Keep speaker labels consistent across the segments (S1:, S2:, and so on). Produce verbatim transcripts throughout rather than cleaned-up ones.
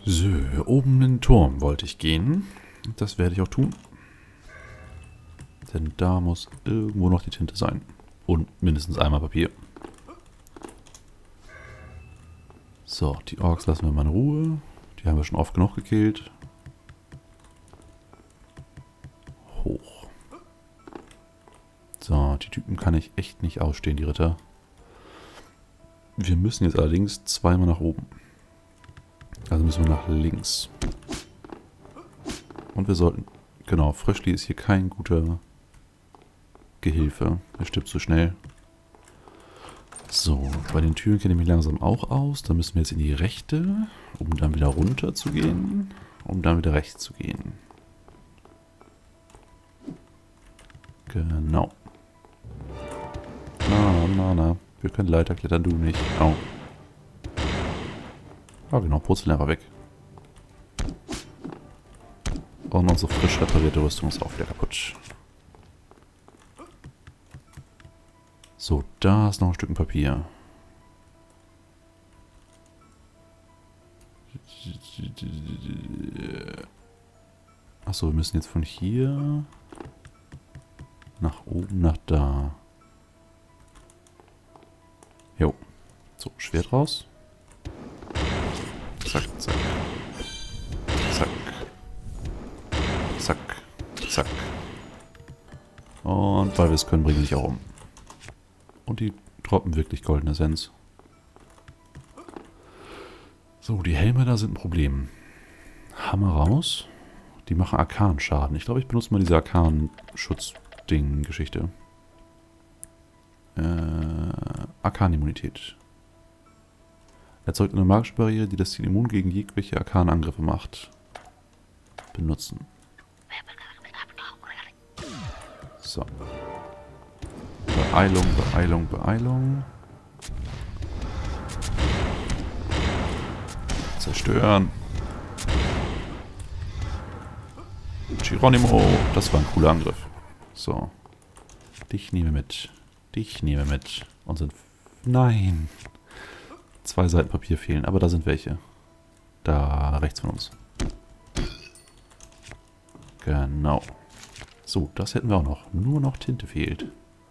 S1: So, oben in den Turm wollte ich gehen. Das werde ich auch tun. Denn da muss irgendwo noch die Tinte sein. Und mindestens einmal Papier. So, die Orks lassen wir mal in Ruhe. Die haben wir schon oft genug gekillt. Hoch. So, die Typen kann ich echt nicht ausstehen, die Ritter. Wir müssen jetzt allerdings zweimal nach oben. Also müssen wir nach links. Und wir sollten... Genau, Fröschli ist hier kein guter Gehilfe. Er stirbt zu schnell. So, bei den Türen kenne ich mich langsam auch aus. Da müssen wir jetzt in die rechte, um dann wieder runter zu gehen. Um dann wieder rechts zu gehen. Genau. Na, na, na. Wir können Leiter klettern, du nicht. Au. Ah, genau, purzeln einfach weg. Und unsere frisch reparierte Rüstung ist auch wieder kaputt. So, da ist noch ein Stück Papier. Achso, wir müssen jetzt von hier nach oben, nach da. Jo. So, Schwert raus. Zack, zack. Zack. Zack. Zack. Und weil wir es können, bringen wir dich auch um. Und die droppen wirklich goldene Essenz. So, die Helme da sind ein Problem. Hammer raus. Die machen Arkan-Schaden. Ich glaube, ich benutze mal diese Arkan-Schutz-Ding-Geschichte. Äh, Arkan-Immunität. Erzeugt eine magische Barriere, die das Ziel immun gegen jegliche Arkan-Angriffe macht. Benutzen. So. Beeilung, Beeilung, Beeilung. Zerstören. Geronimo, das war ein cooler Angriff. So. Dich nehme mit. Dich nehme mit. Und sind... Nein. Zwei Seiten Papier fehlen, aber da sind welche. Da rechts von uns. Genau. So, das hätten wir auch noch. Nur noch Tinte fehlt.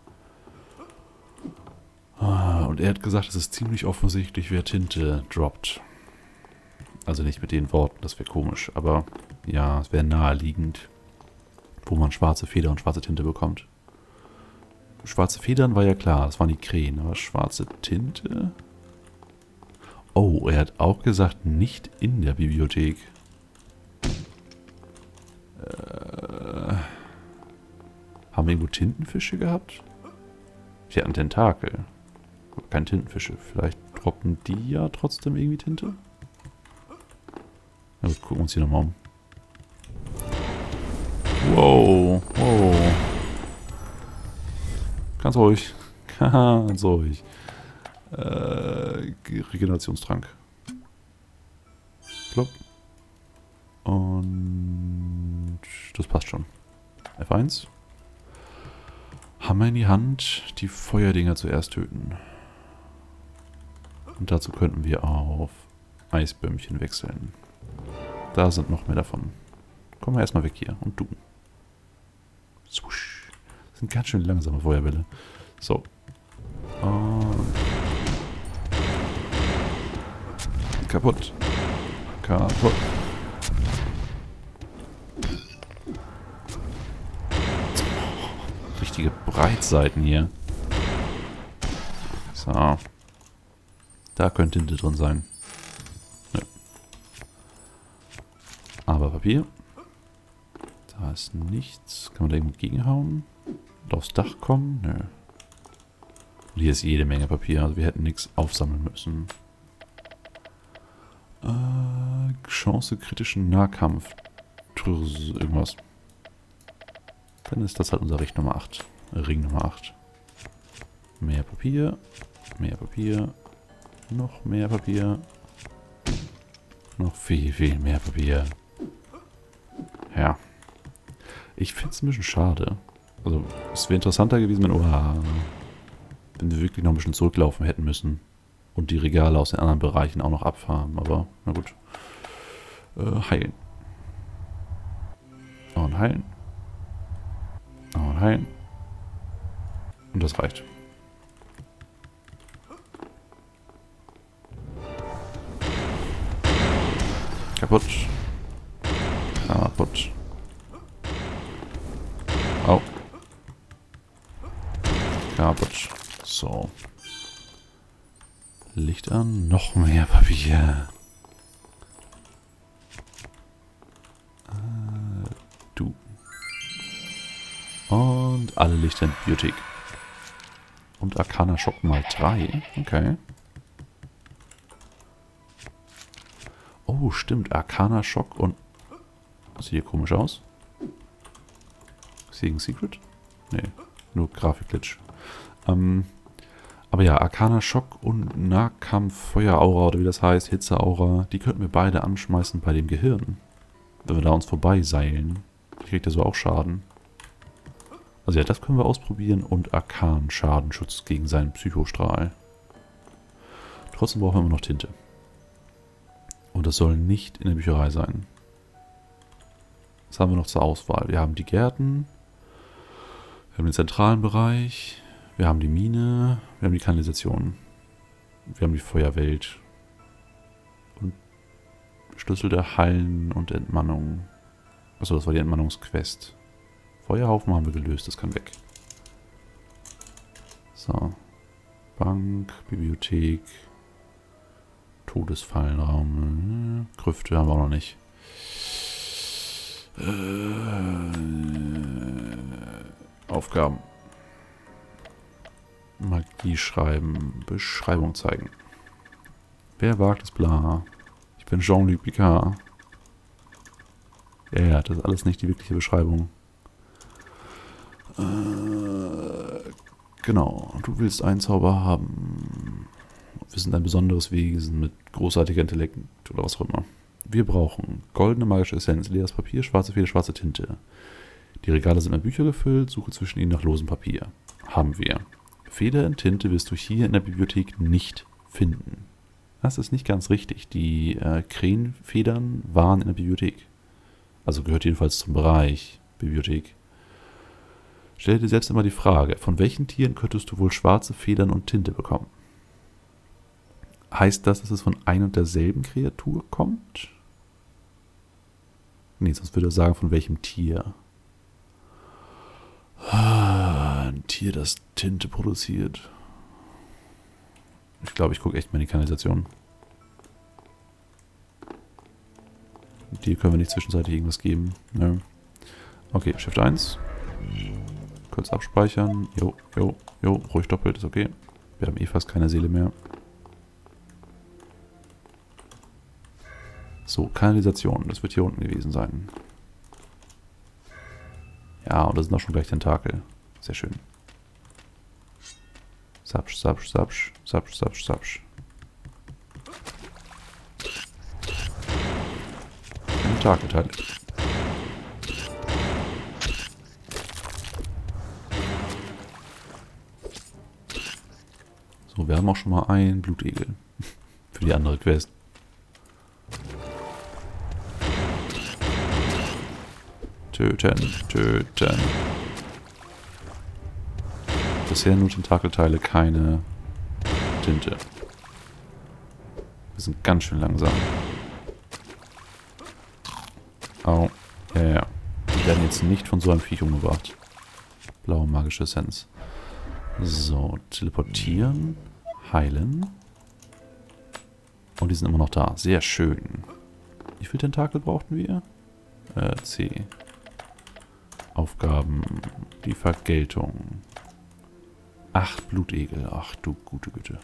S1: Ah, und er hat gesagt, es ist ziemlich offensichtlich, wer Tinte droppt. Also nicht mit den Worten, das wäre komisch. Aber ja, es wäre naheliegend, wo man schwarze Feder und schwarze Tinte bekommt. Schwarze Federn war ja klar, das waren die Krähen. Aber schwarze Tinte... Oh, er hat auch gesagt, nicht in der Bibliothek. Äh, haben wir irgendwo Tintenfische gehabt? Die hatten Tentakel. Keine Tintenfische. Vielleicht droppen die ja trotzdem irgendwie Tinte? Na gut, gucken wir uns hier nochmal um. Wow, wow. Ganz ruhig. Ganz ruhig. Äh, Regenerationstrank. Plopp. Und das passt schon. F eins. Hammer in die Hand. Die Feuerdinger zuerst töten. Und dazu könnten wir auf Eisbömmchen wechseln. Da sind noch mehr davon. Kommen wir erstmal weg hier. Und du. Swoosh. Das sind ganz schön langsame Feuerbälle. So. Und kaputt. Kaputt. Richtige Breitseiten hier. So. Da könnte Tinte drin sein. Nö. Aber Papier. Da ist nichts. Kann man da irgendwo gegenhauen? Und aufs Dach kommen? Nö. Und hier ist jede Menge Papier. Also wir hätten nichts aufsammeln müssen. Äh, Chance kritischen Nahkampf. Irgendwas. Dann ist das halt unser Ring Nummer acht. Ring Nummer acht. Mehr Papier. Mehr Papier. Noch mehr Papier. Noch viel, viel mehr Papier. Ja. Ich finde es ein bisschen schade. Also, es wäre interessanter gewesen, wenn, oh, wenn wir wirklich noch ein bisschen zurücklaufen hätten müssen. Und die Regale aus den anderen Bereichen auch noch abfahren. Aber, na gut. Äh, heilen. Und heilen. Und heilen. Und das reicht. Kaputt. Kaputt. Au. Kaputt. So. Licht an. Noch mehr Papier. Äh, du. Und alle Lichter in die Bibliothek. Und Arcana Schock mal drei. Okay. Oh, stimmt. Arcana Schock und... Das sieht hier komisch aus. Ist hier ein Secret? Nee, nur Grafikglitch. Ähm, aber ja, Arcana Schock und Nahkampf Feueraura oder wie das heißt, Hitzeaura, die könnten wir beide anschmeißen bei dem Gehirn. Wenn wir da uns vorbeiseilen. Kriegt er so auch Schaden. Also ja, das können wir ausprobieren und Arkan Schadenschutz gegen seinen Psychostrahl. Trotzdem brauchen wir immer noch Tinte. Und das soll nicht in der Bücherei sein. Was haben wir noch zur Auswahl? Wir haben die Gärten. Wir haben den zentralen Bereich. Wir haben die Mine. Wir haben die Kanalisation. Wir haben die Feuerwelt. Und Schlüssel der Hallen und Entmannung. Achso, das war die Entmannungsquest. Feuerhaufen haben wir gelöst, das kann weg. So. Bank, Bibliothek, Todesfallenraum, Grüfte haben wir auch noch nicht. Äh, Aufgaben. Magie schreiben, Beschreibung zeigen. Wer wagt es, bla. Ich bin Jean-Luc Picard. Ja, ja, das ist alles nicht die wirkliche Beschreibung. Äh, genau, du willst einen Zauber haben. Wir sind ein besonderes Wesen mit großartiger Intellekt oder was auch immer. Wir brauchen goldene magische Essenz, leeres Papier, schwarze Feder, schwarze Tinte. Die Regale sind mit Büchern gefüllt, suche zwischen ihnen nach losem Papier. Haben wir. Feder in Tinte wirst du hier in der Bibliothek nicht finden. Das ist nicht ganz richtig. Die äh, Krähenfedern waren in der Bibliothek. Also gehört jedenfalls zum Bereich Bibliothek. Stell dir selbst immer die Frage, von welchen Tieren könntest du wohl schwarze Federn und Tinte bekommen? Heißt das, dass es von ein und derselben Kreatur kommt? Nee, sonst würde er sagen, von welchem Tier. Ein Tier, das Tinte produziert. Ich glaube, ich gucke echt mal in die Kanalisation. Die können wir nicht zwischenzeitlich irgendwas geben. Nö. Okay, Shift eins. Kurz abspeichern. Jo, jo, jo, ruhig doppelt, ist okay. Wir haben eh fast keine Seele mehr. So, Kanalisation. Das wird hier unten gewesen sein. Ja, und da sind auch schon gleich Tentakel. Sehr schön. Sapsch, sapsch, sapsch, sapsch, sapsch, sapsch. Tentakelteile. So, wir haben auch schon mal einen Blutegel. Für die andere Quest. Töten, töten. Bisher nur Tentakelteile, keine Tinte. Wir sind ganz schön langsam. Au. Ja, ja. Die werden jetzt nicht von so einem Viech umgebracht. Blaue magische Essenz. So, teleportieren. Heilen. Und die sind immer noch da. Sehr schön. Wie viele Tentakel brauchten wir? Äh, C. Aufgaben. Die Vergeltung. Acht Blutegel. Ach du gute Güte.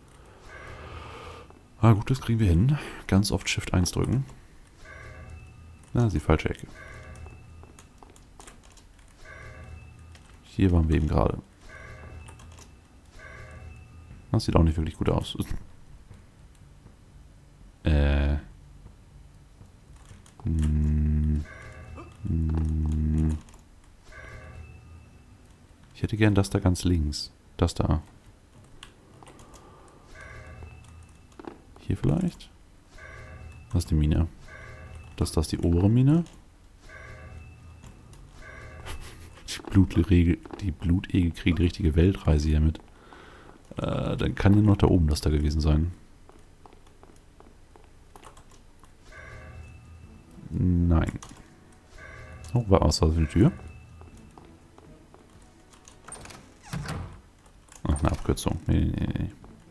S1: Ah gut, das kriegen wir hin. Ganz oft Shift eins drücken. Na, ist die falsche Ecke. Hier waren wir eben gerade. Das sieht auch nicht wirklich gut aus. äh. Hm. Hm. Ich hätte gern das da ganz links. Das da. Hier vielleicht? Das ist die Mine. Das, das ist die obere Mine. Die Blutegel, die Blutegel kriegen die richtige Weltreise hiermit. Äh, dann kann ja noch da oben das da gewesen sein. Nein. Oh, was war das für eine Tür? Ach, eine Abkürzung. Nee, nee, nee.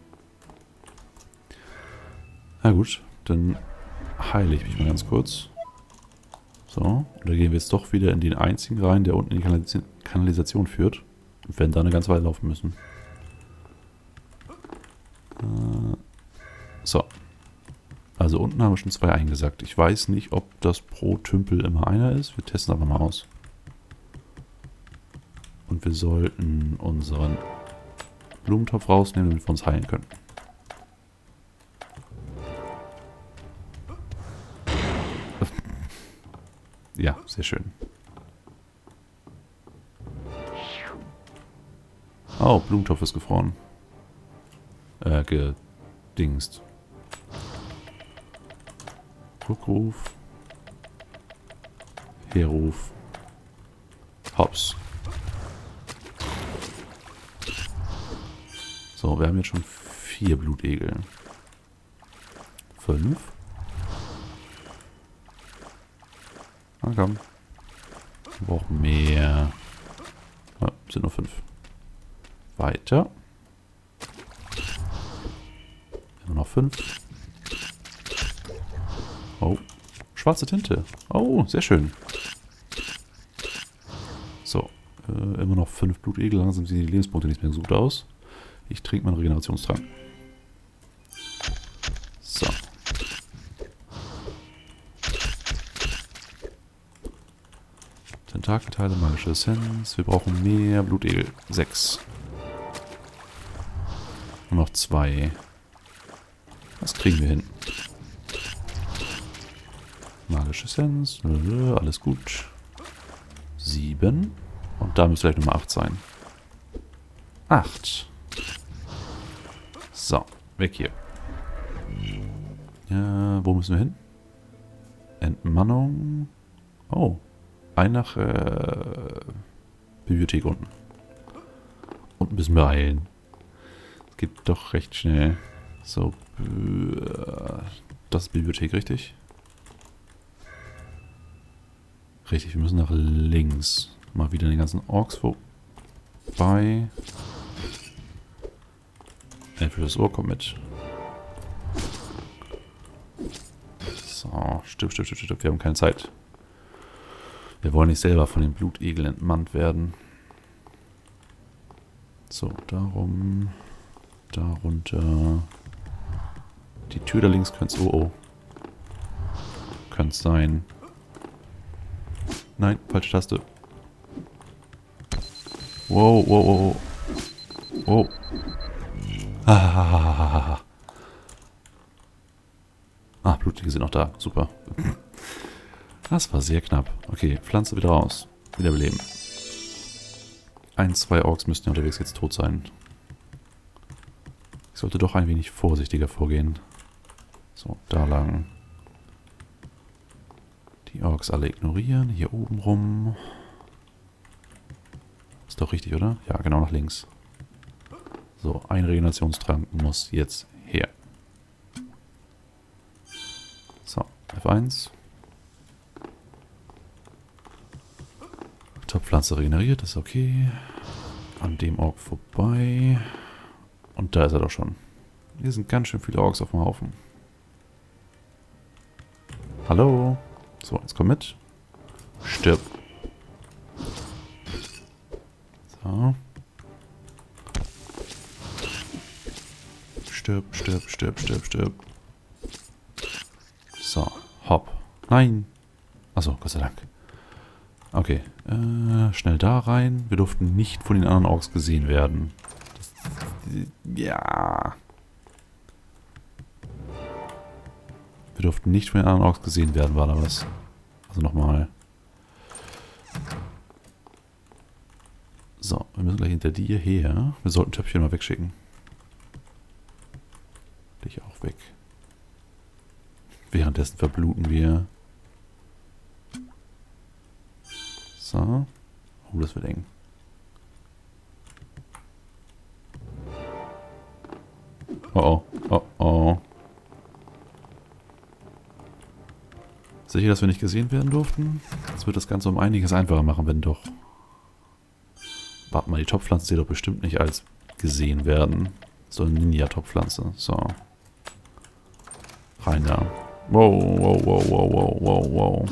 S1: Na gut, dann heile ich mich mal ganz kurz. So, und da gehen wir jetzt doch wieder in den einzigen rein, der unten in die Kanalisa- Kanalisation führt. Und werden da eine ganze Weile laufen müssen. Äh, so. Also unten haben wir schon zwei eingesackt. Ich weiß nicht, ob das pro Tümpel immer einer ist. Wir testen aber mal aus. Und wir sollten unseren Blumentopf rausnehmen, damit wir uns heilen können. Ja, sehr schön. Oh, Blumentopf ist gefroren. Äh, gedingst. Rückruf. Herruf. Hops. So, wir haben jetzt schon vier Blutegel. Fünf. Na komm. Wir brauchen mehr. Ja, sind nur fünf. Weiter. Immer noch fünf. Oh. Schwarze Tinte. Oh, sehr schön. So. Äh, immer noch fünf Blutegel. Langsam sehen die Lebenspunkte nicht mehr so gut aus. Ich trinke meinen Regenerationstrank. So. Tentakelteile, magische Essenz. Wir brauchen mehr Blutegel. Sechs. Nur noch zwei. Das kriegen wir hin. Magische Essenz. Alles gut. Sieben. Und da müsste vielleicht Nummer acht sein. Acht. So, weg hier. Ja, wo müssen wir hin? Entmannung. Oh. Ein nach äh, Bibliothek unten. Und ein bisschen beeilen. Es geht doch recht schnell. So. Das ist Bibliothek, richtig? Richtig, wir müssen nach links. Mal wieder den ganzen Orks vorbei. Entweder Ohr kommt mit. So, stimmt, stimmt, stimmt, stimmt. Wir haben keine Zeit. Wir wollen nicht selber von den Blutegeln entmannt werden. So, darum. Darunter. Die Tür da links könnte es. Oh, oh. Könnte es sein. Nein, falsche Taste. Wow, wow, wow. Wow. Ah, ah, Blutige sind noch da. Super. Das war sehr knapp. Okay, Pflanze wieder raus. Wiederbeleben. Ein, zwei Orks müssten ja unterwegs jetzt tot sein. Ich sollte doch ein wenig vorsichtiger vorgehen. So, da lang. Die Orks alle ignorieren. Hier oben rum. Ist doch richtig, oder? Ja, genau nach links. So, ein Regenerationstrank muss jetzt her. So, F eins. Topfpflanze regeneriert, das ist okay. An dem Ork vorbei. Und da ist er doch schon. Hier sind ganz schön viele Orks auf dem Haufen. Hallo? So, jetzt komm mit. Stirb. So. Stirb, stirb, stirb, stirb, stirb. So, hopp. Nein. Achso, Gott sei Dank. Okay, äh, schnell da rein. Wir durften nicht von den anderen Orks gesehen werden. Das, ja. Wir durften nicht von den anderen Orks gesehen werden, war da was. Also nochmal. So, wir müssen gleich hinter dir her. Wir sollten Töpfchen mal wegschicken. Dich auch weg. Währenddessen verbluten wir. Uh, das wird eng. Oh oh, oh oh. Sicher, dass wir nicht gesehen werden durften? Das wird das Ganze um einiges einfacher machen, wenn doch. Warte mal, die Topfpflanze zählt doch bestimmt nicht als gesehen werden. So eine Ninja-Topfpflanze. So. Rein da. Wow, wow, wow, wow, wow, wow, wow.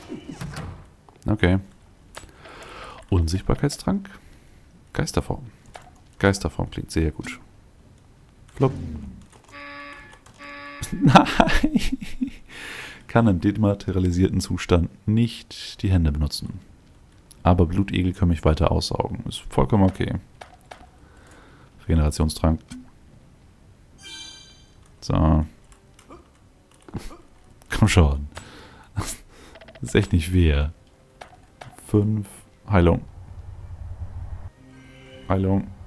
S1: Okay. Unsichtbarkeitstrank. Geisterform. Geisterform klingt sehr gut. Flop. Nein. Kann im dematerialisierten Zustand nicht die Hände benutzen. Aber Blutegel können mich weiter aussaugen. Ist vollkommen okay. Regenerationstrank. So. Komm schon. Das ist echt nicht fair. Fünf. Heilung. Heilung.